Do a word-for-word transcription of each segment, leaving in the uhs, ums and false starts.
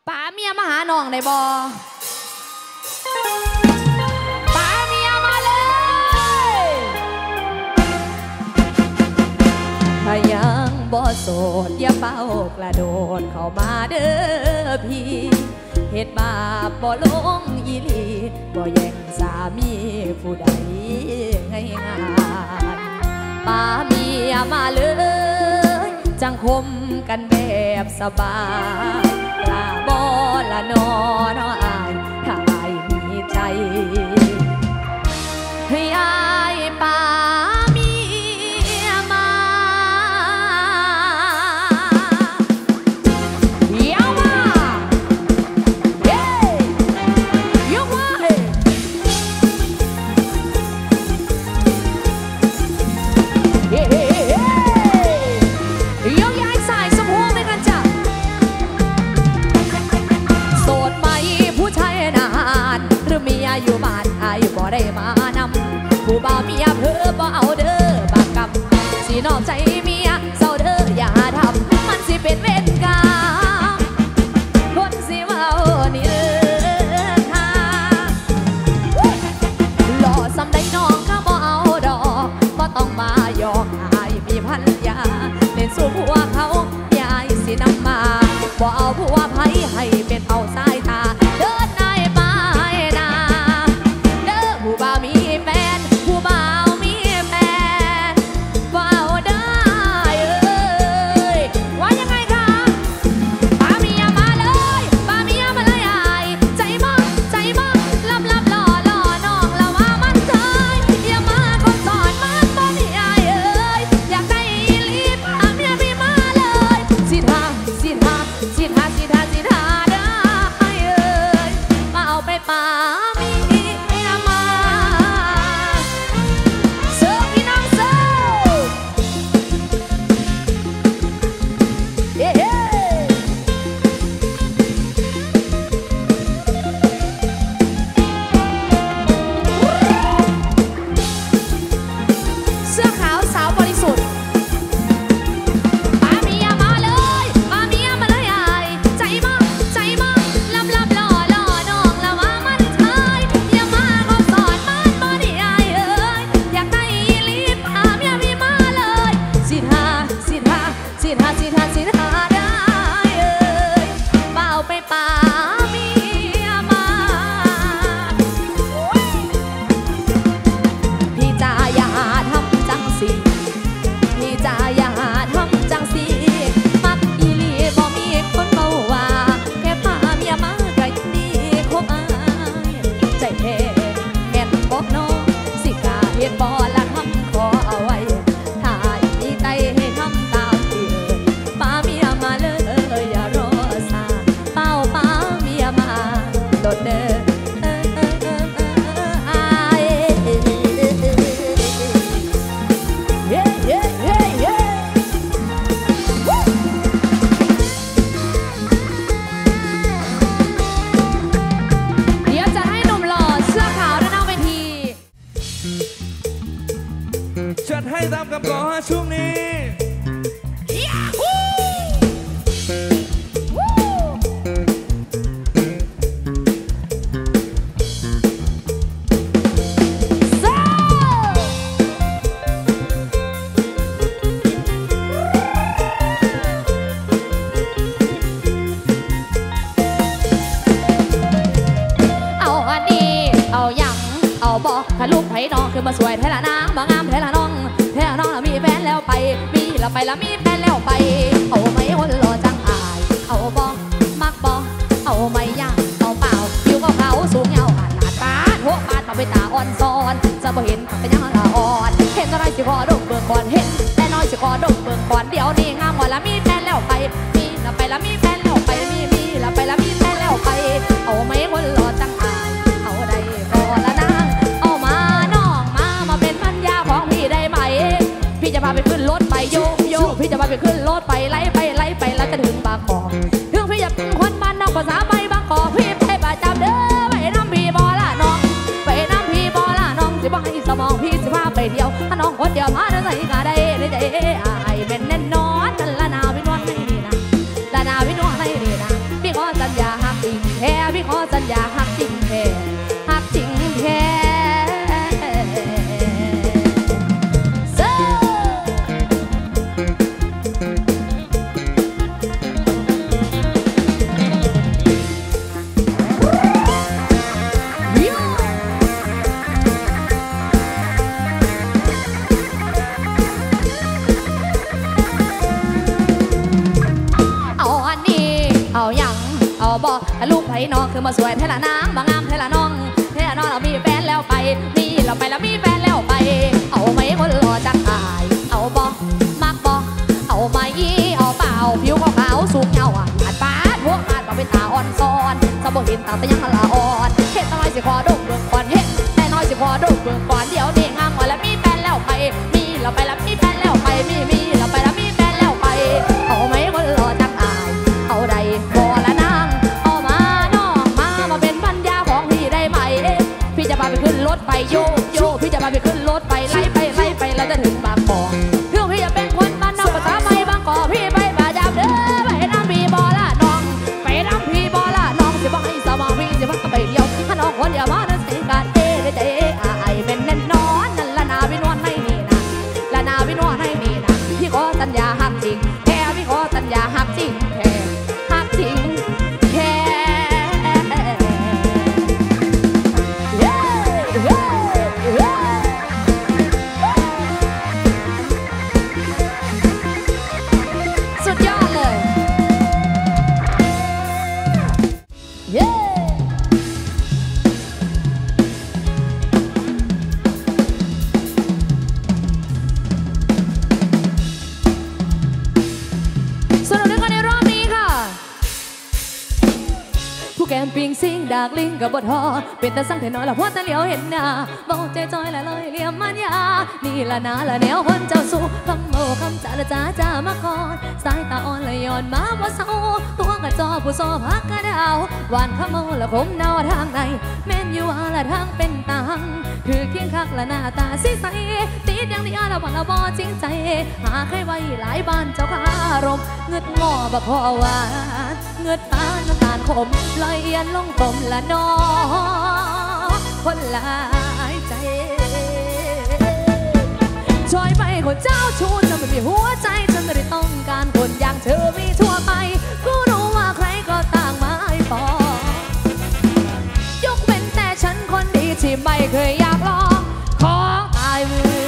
ป๋าเมียมาหาน้องได้บ่ป๋าเมียมาเลยถ้ายังบ่โสดอย่าเฝ้ากระโดดเข้ามาเด้อพี่เหตุบาปบ่ลงอีหลีบ่แย่งสามีผู้ใดง่ายๆป๋าเมียมาเลยจังคมกันแบบสบายลาบ่ละนอน้ออายถ้าอายมีใจให้อายป๋าเมียมาเดี๋ยวมาเย้ยกมาเฮ้เฮ้ยกย้ายสายสมหัวไม่กันจ้ะโสดไหมผู้ชายนานหรือเมียอยู่บ้านอายบ่ได้มานำผู้บ่าวเมียเพ้อบ่เอาเด้อบางกรรมสินอกใจเมียเศร้าเด้ออย่าทำมันสิเป็นเวรกรรมคนสิเว้านี่เด้อค่ะหล่อสำใดน้องก็บ่เอาดอกบ่ต้องมาหยอกอายมีภรรยาเล่นสู้ผัวเขายายสินำมาบ่เอาผัวไผให้เป็นเอาสายตาเดินนายไปนาเด้อผู้บ่าวมีแฟนผู้บ่าวมีแฟนว้าวได้เอ้ยว่ายังไงคะป้าเมียมาเลยป้าเมียมาเลยอายใจมั่งใจมั่งลับลับหล่อหล่อน้องละว่ามันเคยอย่ามาคนสอนมันบ่มีอายเอ้ยอยากได้อีหลีป้าเมียพี่มาเลยสิทาสิทาสิทาสิทาสิทาได้เอ้ยมาเอาไปป้าเมียมาเสิร์ฟพี่น้องเสิร์ฟเย้เสื้อขาวสาวบริสุทธิ์ป้าเมียมาเลยป้าเมียมาเลยอายใจมั่งใจมั่งลับลับหล่อหล่อน้องละว่ามันเคยอย่ามาก็สอนมันบ่ได้อายเอ้ยอยากได้อีหลีป้าเมียพี่มาเลยสิทาสิทาสิทาสิทาสิทาได้เอ้ยเป่าไปป้าเมียมาพี่จ๋าอย่าทำจังสิพี่จ๋าอย่าทำจังสิมักอีหลีบ่มีคนเมาว่าแค่พาเมียมาก็ยังดีคบอายใจแท้แม่นบอกน้องสิกล้าเฮ็ดบ่ละคำขอเอาไว้ถ้าอายมีใจให้ทำตามที่เอ่ยป้าเมียมาเลยอย่ารอซาเป้าป้าเมียมาโดดเด้อเออเออเออเอออายเย้เย้เย้เย้เดี๋ยวจะให้หนุ่มหล่อเสื้อขาวด้านหน้าเวทีจัดให้ตามคำขอฮะช่วงนี้ยาฮูวู้โซ่เอาอันนี้เอาหยังเอาบอกถ้าลูกไผ่น้องคือมาสวยแท้ละนางบางงามแท้ละน้องแท้ละน้องละมีแฟนแล้วไปมีละไปละมีแฟนแล้วไปเอาไหมคนรอจังอายเอาบอกมักบอกเอาไหมย่างเอาเปล่าผิวขาวๆสูงยาวขาดขาดปาดหัวปาดมาไปตาอ่อนซ้อนจะบ่เห็นเป็นยังละอ่อนเห็นอะไรสิขอดมเบิ่งก่อนเห็นแต่น้อยสิขอดมเบิ่งก่อนเดี๋ยวนี้งามหมดละมีแฟนแล้วไปมีละไปละมีแฟนแล้วไปมีมีละไปละมีแฟนแล้วไปเอาไหมคนรอจังอายเอาได้ก็ละนางเอามาน้องมามาเป็นพันยาของพี่ได้ไหมพี่จะพาไปขึ้นรถไปโยโยพี่จะพาไปขึ้นรถไปไล่ไปไล่ไปแล้วจะถึงบางกอกถึงพี่จะเป็นคนบ้านนอกภาษาไปบางกอกพี่ไปประจำเด้อไปน้ำพี่บอละน้องไปน้ำพี่บอละน้องสิบ่ให้สมองพี่สิพาไปเที่ยวถ้าน้องคนเดียวมาเดินใส่กาได้ได้ใจไอ้เป็นแน่นอนละนาวินวันให้ดีนะละนาวินวันให้ดีนะพี่ขอสัญญาเอาบอกลูกไผ่น้องคือมาสวยเทละน้ำบางงามเทละน้องเทละน้องเรามีแฟนแล้วไปมีเราไปแล้วมีแฟนแล้วไปเอาไหมคนรอจักอายเอาบอกมักบอกเอาไหมเอาเปล่าผิวขาวๆสูงเงาอ่ะอาดปาดพวกอาดบอกเป็นตาอ่อนซ้อนสมบูรณ์เห็นตาแต่ยังละอ่อนเห็ดน้อยสิคอดุเบื้องก่อนเห็ดแต่น้อยสิคอดุเบื้องก่อนเดี๋ยวนี้งามกว่าแล้วมีแฟนแล้วไปมีเราไปแล้วมีแฟนแล้วไปมีมีเราไปแล้วมีแฟนแล้วไปเอาไหมคนรอจักอายเอาใดพอละนางเอามาน้องมามาเป็นพันยาของพี่ได้ไหมพี่จะพาไปขึ้นรถไปโยโยพี่จะพาไปขึ้นรถไปไล่ไปไล่ไปเราจะถึงบางกอกเรื่องพี่จะเป็นคนบ้านนอกภาษาไม่บางกอกพี่ไปบาดาบเด้อไปน้ำพี่บอละน้องไปน้ำพี่บอละน้องจะบอกให้สมองพี่จะพักไปเดียวถ้าน้องคนเดียวมานั้นสิการเต้ได้ใจไอ้เป็นแน่นอนนั่นละนาวินวนให้นี่นะละนาวินวนให้นี่นะพี่ขอสัญญาหักจริงแค่พี่ขอสัญญาหักจริงแค่หักจริงแค่สุดยอดเลยเย้สนุกด้วยกันในรอบนี้ค่ะผู้แกมปิงซิงดากลิงกับบทฮอเป็นแต่สั่งแต่น้อยละพวดแต่เหลียวเห็นหน้าบอกใจจอยละลอยเหลี่ยมมันยานี่ละนาละแนวคนเจ้าสู้คำโมคำจ่าละจ้าจ้ามาก่อนสายตาอ่อนละย้อนมาว่าเศร้าตัวกระจอผู้ซอพักกระดาวหวานขโมละคมเนาทางในแม่นอยู่อาละทางเป็นตังคือเคียงคักละหน้าตาสีใสติดอย่างที่อาละวันละบอจริงใจหาใครไว้หลายบ้านเจ้าคารมเงืดงอบักคอหวานเงืดปานน้ำตาลขมลอยเอียนลงตมละนอคนหลายใจช่วยไปคนเจ้าชู้จะไม่มีหัวใจฉันไม่ได้ต้องการคนอย่างเธอมีทั่วไปกูรู้ว่าใครก็ต่างมาให้ปอยกเว้นแต่ฉันคนดีที่ไม่เคยอยากลองของตายมือ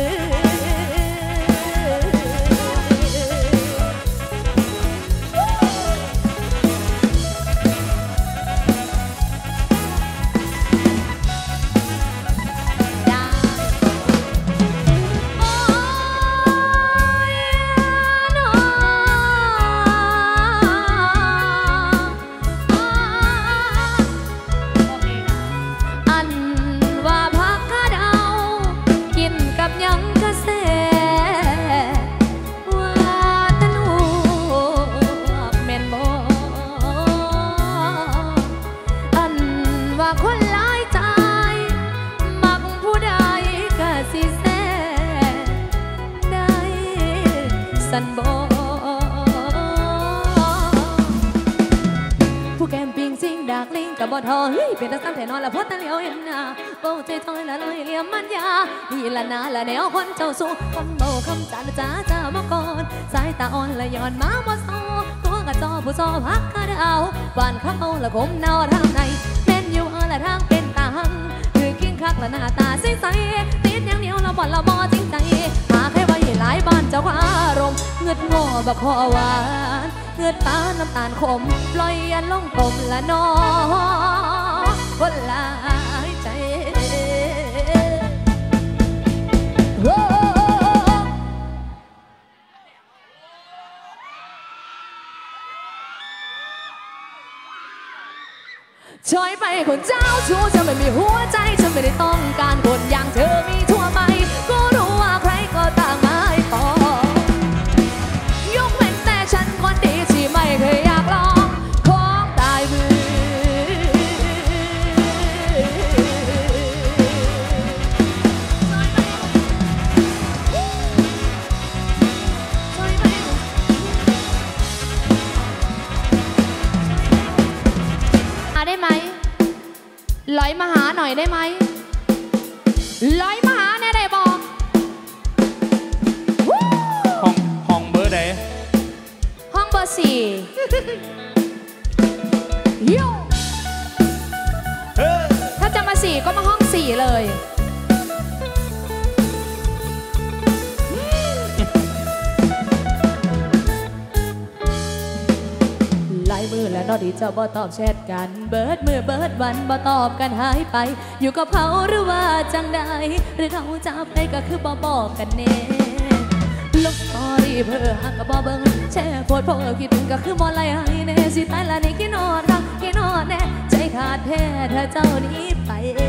สันบอผู้แกมปิงซิงดากลิงกับบอทอเฮ้ยเป็นตาซ้ำแต่นอนละพอตาเหลียวเห็นหน้าโบใจถอยละลอยเหลี่ยมมันยานี่ละนาละแนวคนเจ้าสู้คำโบคำจานจ้าจ้ามาก่อนสายตาอ่อนละย้อนมาบ่เศร้าตัวกระจอผู้ซอพักกระดาวหวานข้าวละคมเนาทางในแม่นอยู่อาละทางเป็นตาหังคือกิ้งคักละหน้าตาใสใสติดอย่างเดียวละบ่ละบ่จริงใจหาใครไว้หลายบ้านเจ้าอารมณ์เงืดงอบักคอหวานเงืดปานน้ำตาลขมปล่อยยันลงตมละนอคนหลายใจช่วยไปคนเจ้าชู้ฉันไม่มีหัวใจฉันไม่ได้ต้องการคนอย่างเธอมีทั่วไปก็รู้ว่าใครก็ต่างมาให้ปอยกเว้นแต่ฉันคนดีที่ไม่เคยอยากลองของตายมือได้ไหมลอยมาหาหน่อยได้ไหมลอยมาหาแน่ได้บอกห้องห้องเบอร์ไหนห้องเบอร์สี่โยถ้าจะมาสี่ก็มาห้องสี่เลยลายมืออและนอดีเจ้าบ่ตอบแชทกันเบิดมือเบิดวันบ่ตอบกันหายไปอยู่กับเขาหรือว่าจังใดหรือเขาจะไปก็คือบ่บอกกันแน่ลงสตอรี่เพื่อหากก็บ่เบิ่งแชร์โพสต์เพราะคิดถึงก็คือบ่ไล่ให้แน่สิตายละนี่คิดนอนรักคิดนอนแน่ใจขาดแท้ถ้าเจ้านี้ไป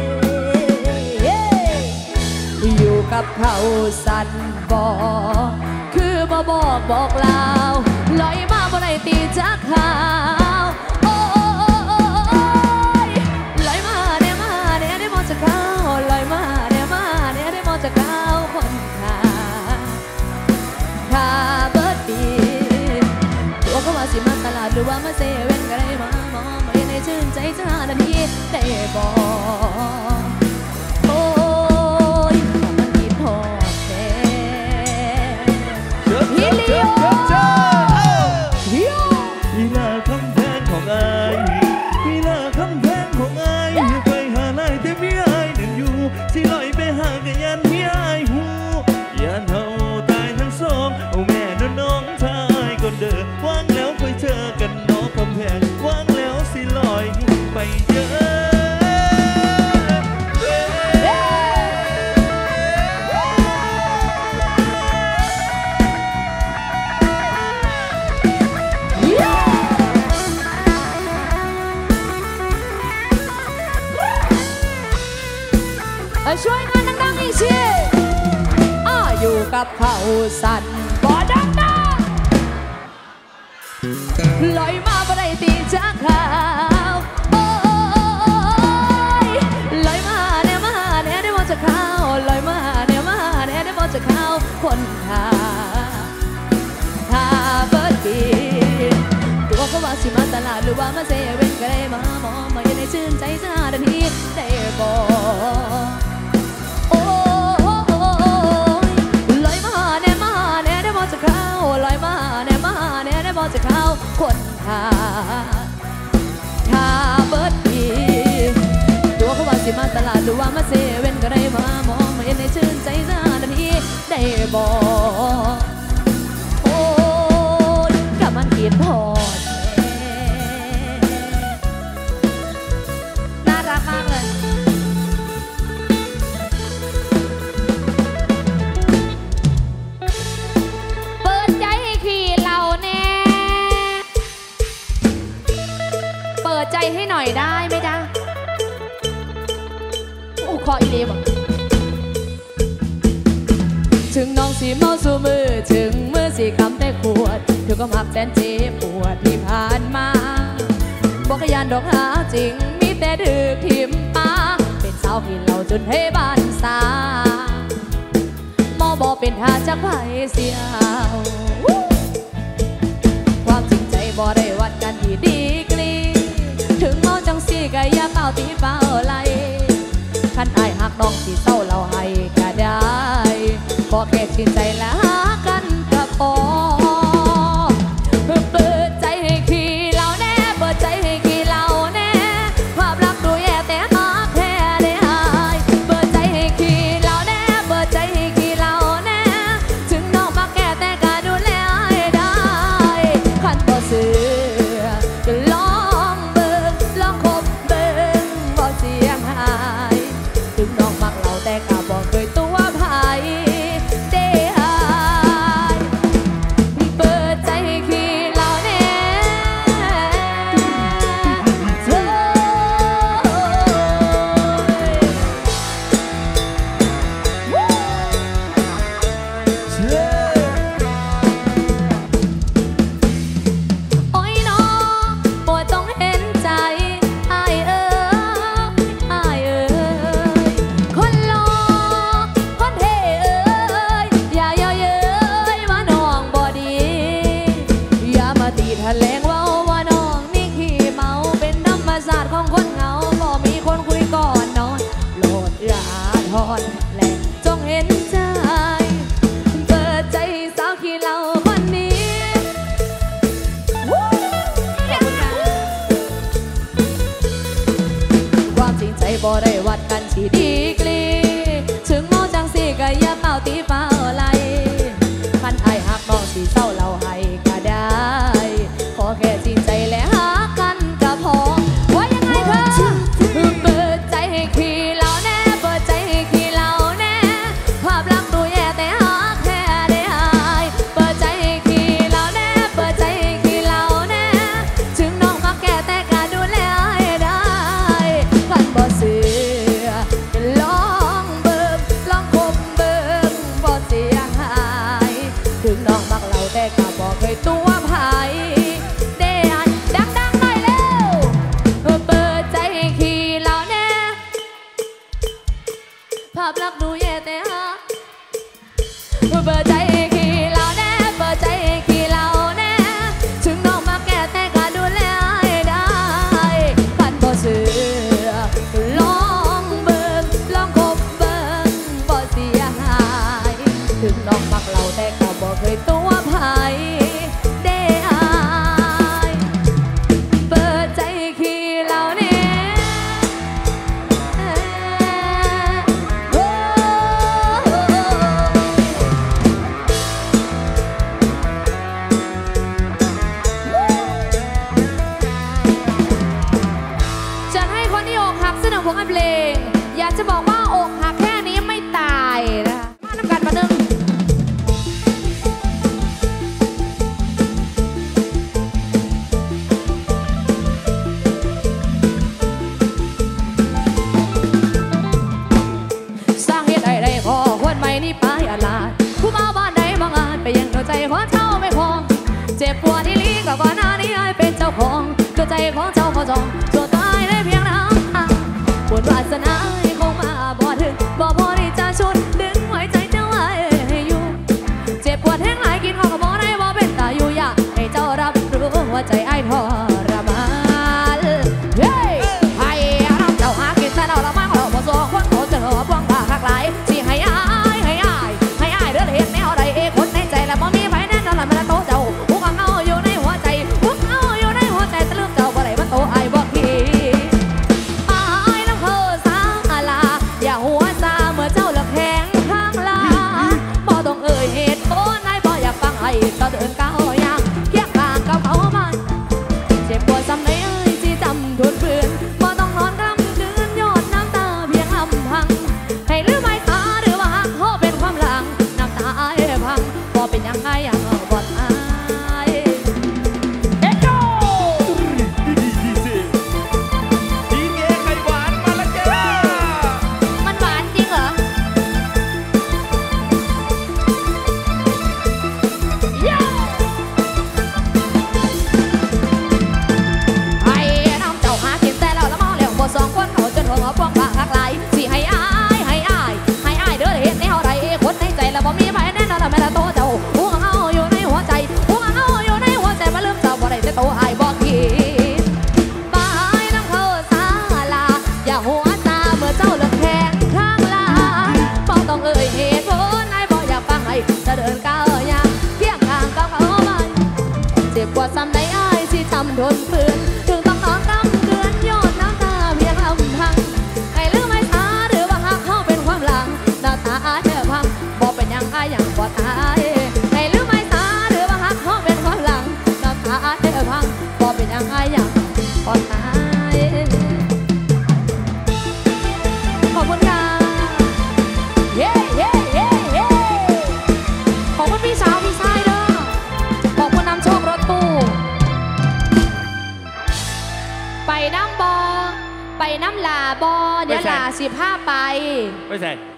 อยู่กับเขาสั่นบอกคือบ่บอกบอกลาวลอยมาบ่ได้ตีจักข่าวโอ้ยลอยมาเนี่ยมาเนี่ยได้มองจากเขาลอยมาเนี่ยมาเนี่ยได้มองจากเขาคนขาขาเบิดดีตัวเขาว่าสิมาตลาดหรือว่ามาเซเว่นก็ได้มามองไม่ในชื่นใจจ้าดันทีได้บอกฮิลิโอฮิโอฮิลาคำแพงของอายฮิลาคำแพงของอายอยู่ไปหาลายแต่พี่อายนั่นอยู่สิลอยไปหากันยันพี่อายหูยันเฮาตายทั้งสองเอาแม่น้องน้องชายก่อนเด้อว่างแล้วค่อยเจอกันน้องคำแพงว่างแล้วสิลอยไปเจอช่วยงานดังๆอีกทีอ้าอยู่กับเขาสั่นบ่ดังดังลอยมาบ่ได้ตีจากข่าวโอ้ยลอยมาเนี่ยมาเนี่ยได้มองจากเขาลอยมาเนี่ยมาเนี่ยได้มองจากเขาคนขาขาเบิดดีตัวเขาว่าสิมาตลาดหรือว่ามาเซเว่นก็ได้มามองมาอยู่ในชื่นใจจ้าดันทีได้บอกจะเข้าคนขาขาเบิดดีตัวเขาว่าสิมาตลาดหรือว่ามาเซเว่นก็ได้มามองมาเห็นในชื่นใจจ้าดันทีได้บอกโอ้ยกับมันกินพอดน่ารักมากเลยเปิดใจให้ขี่เราแน่เปิดใจให้หน่อยได้ไหมจ๊ะโอ้คออีเลบอกถึงน้องสีเมาสู่มือถึงมือสีคำแต่ขวดถึงก็หักแสนเจ็บปวดที่ผ่านมาบอกขยันดอกหาจริงมีแต่ดึกทิมตาเป็นสาวกินเหล้าจนให้บ้านสาหมอบอกเป็นท่าจักไผเสียวความจริงใจบ่ได้วัดกันที่ดีกลีถึงเมาจังสีก็อย่าเป่าตีเป่าไหลขันอายหักน้องที่เศร้าเราให้ก็ได้ขอแค่ชื่นใจและหากันก็พอเปิดใจให้ขี่เราแน่เปิดใจให้ขี่เราแน่ภาพลักษณ์ดูแย่แต่หาแค่ได้หายเปิดใจให้ขี่เราแน่เปิดใจให้ขี่เราแน่ถึงน้องมาแก่แต่ก็ดูแลให้ได้ขันบ่เสือก็ลองเบิ่งลองคบเบิ่งบ่สิสนุกของเพลงอยากจะบอกว่าอกหักแค่นี้ไม่ตายนะคะมาทำกันมาหนึ่งสร้างเหตุใดๆพอควรไม่นี่ไปอาลาดผู้มาบ้านใดบางอาจไปยังหัวใจของเจ้าไม่พอเจ็บปวดที่ลีก็ก่อนหน้านี้ให้เป็นเจ้าของตัวใจของเจ้าพอจองตัวตายได้เพียงน้ำบุญวาสนาคงมาบ่ถึงบ่พอที่จะชุดดึงไว้ใจเจ้าไว้ให้อยู่เจ็บปวดแห้งหลายกินข้าวก็บ่ได้บ่เป็นตาอยู่อยากให้เจ้ารับรู้ว่าใจไอ้ทรมานเฮ้ยให้เราเจ้าหากินแต่เราละมั่งเราบ่สองคนโตจะหัวพวงผ้าคักหลายสิให้อายให้อายให้อายเด้อเห็นแนวใดเอคนในใจแล้วบ่มีไผแน่นอนละมันโตเจ้าผู้กังเอาอยู่ในหัวใจผู้เอาอยู่ในหัวใจแต่ลืมเจ้าบ่ได้มันโตไอ้บ่คิดอายน้ำเพอสาลาอย่าหัวซาเมื่อเจ้าเลิกแหงข้างลาบ่ต้องเอ่ยเหตุผลให้บ่อยากฟังให้ต่อเดินก้าวย่างเคียงข้างกับเขามันเจ็บปวดซ้ำในเอ้ยที่จำทนฝืนบ่ต้องนอนกำคืนยอดน้ำตาเพียงลำพังให้ลืมไม่ตาหรือว่าหักเขาเป็นความหลังน้ำตาอายพังบ่เป็นยังไงยังบ่ตายเอ็ดโดดีสิดีเกไข่หวานมาแล้วจ้ามันหวานจริงเหรอโย่ไอ้น้องเจ้าหากินแต่แล้วละเมาแล้วบ่สองคนเขาจนหัวพวงผ้าคักหลายสิให้อายให้อายให้อายเด้อเห็นแนวใดคนในใจแล้วบ่มีไผแน่นอนละแม่ละโตเจ้าผู้กังเอาอยู่ในหัวใจผู้กังเอาอยู่ในหัวใจมาลืมเจ้าบ่ได้แต่โตอายบ่คิดบายน้ำเขาสาลาอย่าหัวตาเมื่อเจ้าเลิกแข่งข้างลาบ่ต้องเอ่ยเหตุผลให้บ่อยากฟังให้จะเดินก้าวย่างเคียงข้างกับเขามันเจ็บปวดซ้ำในอายที่ทำทนฝืนถึงต้องนอนกำเกลือนยอดน้ำตาเพียงลำพังให้ลืมไม่ตาหรือว่าหักเขาเป็นความหลังหน้าตาอาจจะพังบ่เป็นยังอายยังบ่ตายให้ลืมไม่ตาหรือว่าหักเขาเป็นความหลังหน้าตาอาจจะพังบ่เป็นยังอายยังบ่ตายขอบคุณค่ะเย้เย้เย้เย้ขอบคุณพี่สาวพี่ชายเด้อขอบคุณนำโชครถตู้ไปน้ำบอไปน้ำลาบอเดี๋ยวลาสิบห้าไปไม่ใช่